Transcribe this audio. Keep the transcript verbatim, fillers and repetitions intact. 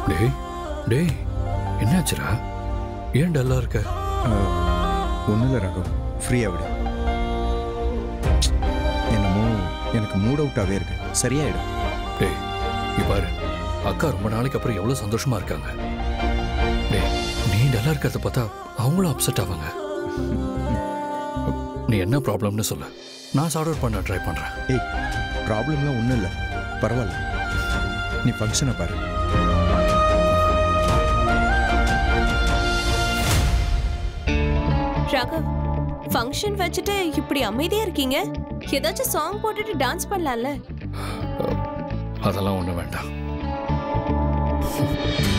டேய் டேய் என்னாச்சுடா? ஏன் டல்லா இருக்க? ஒன்றும் இல்லை ராகவ், ஃப்ரீயாக விடு. என்னமோ எனக்கு மூட் அவுட்டாகவே இருக்கு. சரியாயிடும். டேய் நீ பாரு, அக்கா ரொம்ப நாளைக்கு அப்புறம் எவ்வளோ சந்தோஷமா இருக்காங்க. டேய் நீ டல்லா இருக்கிறத பார்த்தா அவங்களும் அப்செட் ஆவாங்க. நீ என்ன ப்ராப்ளம்னு சொல்ல, நான் சார்ட் அவுட் பண்ண ட்ரை பண்ணுறேன். ஏய் ப்ராப்ளம்லாம் ஒன்றும் இல்லை, பரவாயில்ல. நீ ஃபங்க்ஷனை பாரு. ராகவ், ஃபங்க்ஷன் வச்சுட்டு இப்படி அமைதியா இருக்கீங்க. ஏதாச்சும் சாங் போட்டுட்டு டான்ஸ் பண்ணலாம்ல? அதெல்லாம் ஒன்றும் வேண்டாம்.